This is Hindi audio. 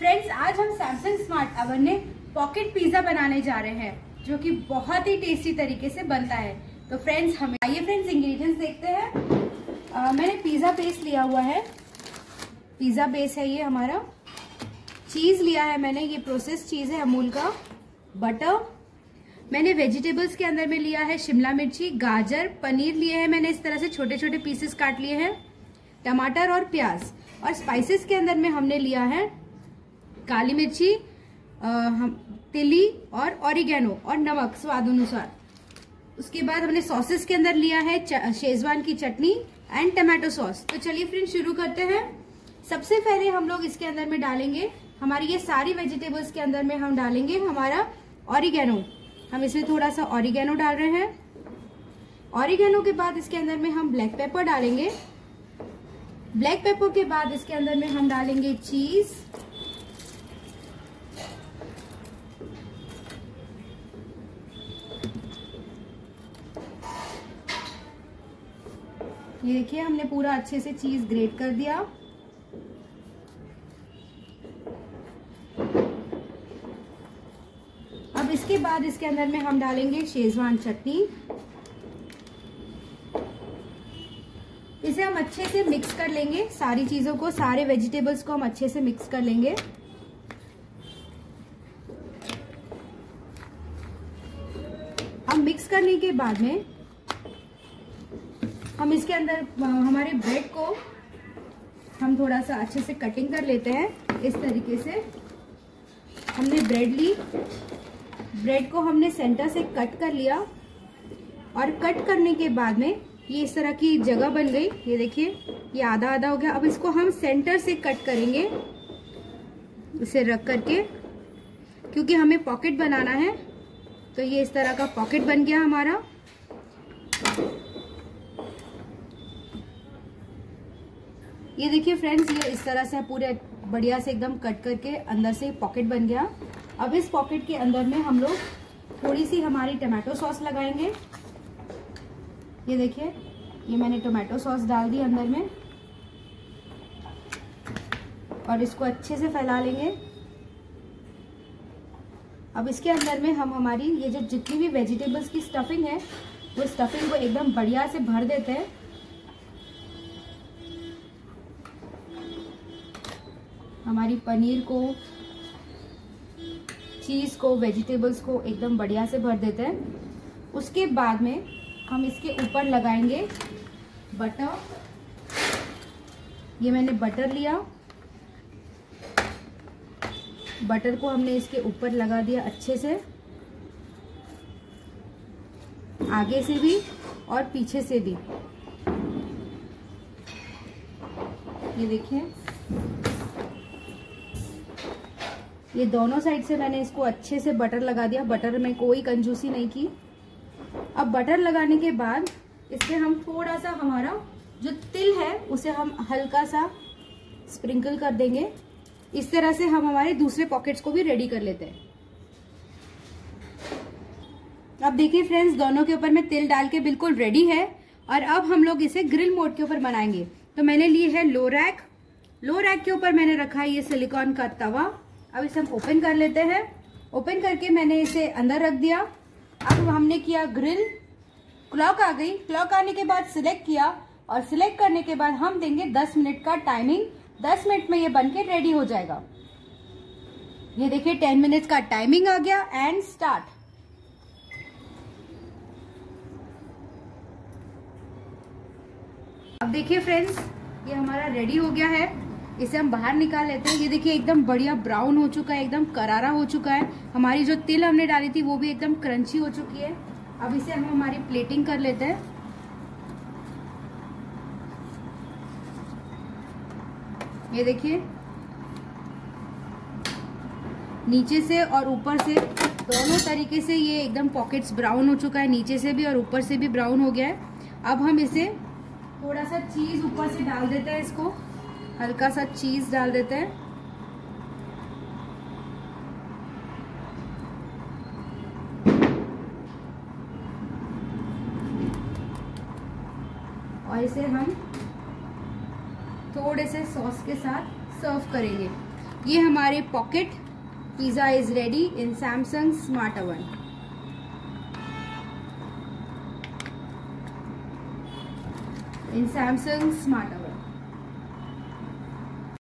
फ्रेंड्स, आज हम सैमसंग स्मार्ट ओवन में पॉकेट पिज्जा बनाने जा रहे हैं, जो कि बहुत ही टेस्टी तरीके से बनता है। तो फ्रेंड्स, हम आइए फ्रेंड्स इंग्रेडिएंट्स देखते हैं। मैंने पिज्जा बेस लिया हुआ है, पिज्जा बेस है ये हमारा। चीज लिया है मैंने, ये प्रोसेस चीज है अमूल का। बटर मैंने वेजिटेबल्स के अंदर में लिया है शिमला मिर्ची, गाजर, पनीर लिए हैं मैंने इस तरह से छोटे छोटे पीसेस काट लिए हैं, टमाटर और प्याज। और स्पाइसेस के अंदर में हमने लिया है काली मिर्ची, तिली और ऑरिगेनो और नमक स्वाद अनुसार। उसके बाद हमने सॉसेस के अंदर लिया है शेजवान की चटनी एंड टमाटो सॉस। तो चलिए फ्रेंड्स शुरू करते हैं। सबसे पहले हम लोग इसके अंदर में डालेंगे हमारी ये सारी वेजिटेबल्स के अंदर में हम डालेंगे हमारा ऑरिगेनो। हम इसमें थोड़ा सा ऑरिगेनो डाल रहे हैं। ऑरिगेनो के बाद इसके अंदर में हम ब्लैक पेपर डालेंगे। ब्लैक पेपर के बाद इसके अंदर में हम डालेंगे चीज, ये देखिए हमने पूरा अच्छे से चीज ग्रेट कर दिया। अब इसके बाद इसके अंदर में हम डालेंगे शेजवान चटनी। इसे हम अच्छे से मिक्स कर लेंगे, सारी चीजों को, सारे वेजिटेबल्स को हम अच्छे से मिक्स कर लेंगे। अब मिक्स करने के बाद में हम इसके अंदर हमारे ब्रेड को हम थोड़ा सा अच्छे से कटिंग कर लेते हैं। इस तरीके से हमने ब्रेड ली, ब्रेड को हमने सेंटर से कट कर लिया और कट करने के बाद में ये इस तरह की जगह बन गई। ये देखिए ये आधा आधा हो गया। अब इसको हम सेंटर से कट करेंगे इसे रख करके, क्योंकि हमें पॉकेट बनाना है। तो ये इस तरह का पॉकेट बन गया हमारा। ये देखिए फ्रेंड्स, ये इस तरह से पूरे बढ़िया से एकदम कट करके अंदर से पॉकेट बन गया। अब इस पॉकेट के अंदर में हम लोग थोड़ी सी हमारी टमाटो सॉस लगाएंगे। ये देखिए ये मैंने टमाटो सॉस डाल दी अंदर में और इसको अच्छे से फैला लेंगे। अब इसके अंदर में हम हमारी ये जो जितनी भी वेजिटेबल्स की स्टफिंग है वो स्टफिंग को एकदम बढ़िया से भर देते हैं। हमारी पनीर को, चीज को, वेजिटेबल्स को एकदम बढ़िया से भर देते हैं। उसके बाद में हम इसके ऊपर लगाएंगे बटर। ये मैंने बटर लिया, बटर को हमने इसके ऊपर लगा दिया अच्छे से, आगे से भी और पीछे से भी। ये देखिए ये दोनों साइड से मैंने इसको अच्छे से बटर लगा दिया। बटर में कोई कंजूसी नहीं की। अब बटर लगाने के बाद इससे हम थोड़ा सा हमारा जो तिल है उसे हम हल्का सा स्प्रिंकल कर देंगे। इस तरह से हम हमारे दूसरे पॉकेट्स को भी रेडी कर लेते हैं। अब देखिए फ्रेंड्स, दोनों के ऊपर में तिल डाल के बिल्कुल रेडी है। और अब हम लोग इसे ग्रिल मोड के ऊपर बनाएंगे। तो मैंने ली है लो रैक। लो रैक के ऊपर मैंने रखा है ये सिलिकॉन का तवा। अब इसे हम ओपन कर लेते हैं। ओपन करके मैंने इसे अंदर रख दिया। अब हमने किया ग्रिल, क्लॉक आ गई। क्लॉक आने के बाद सिलेक्ट किया और सिलेक्ट करने के बाद हम देंगे 10 मिनट का टाइमिंग। 10 मिनट में ये बनके रेडी हो जाएगा। ये देखिए 10 मिनट्स का टाइमिंग आ गया एंड स्टार्ट। अब देखिए फ्रेंड्स, ये हमारा रेडी हो गया है। इसे हम बाहर निकाल लेते हैं। ये देखिए एकदम बढ़िया ब्राउन हो चुका है, एकदम करारा हो चुका है। हमारी जो तिल हमने डाली थी वो भी एकदम क्रंची हो चुकी है। अब इसे हम हमारी प्लेटिंग कर लेते हैं। ये देखिए नीचे से और ऊपर से दोनों तरीके से ये एकदम पॉकेट्स ब्राउन हो चुका है, नीचे से भी और ऊपर से भी ब्राउन हो गया है। अब हम इसे थोड़ा सा चीज ऊपर से डाल देते हैं, इसको हल्का सा चीज डाल देते हैं। और इसे हम थोड़े से सॉस के साथ सर्व करेंगे। ये हमारे pocket pizza is ready in Samsung smart oven. In Samsung smart oven.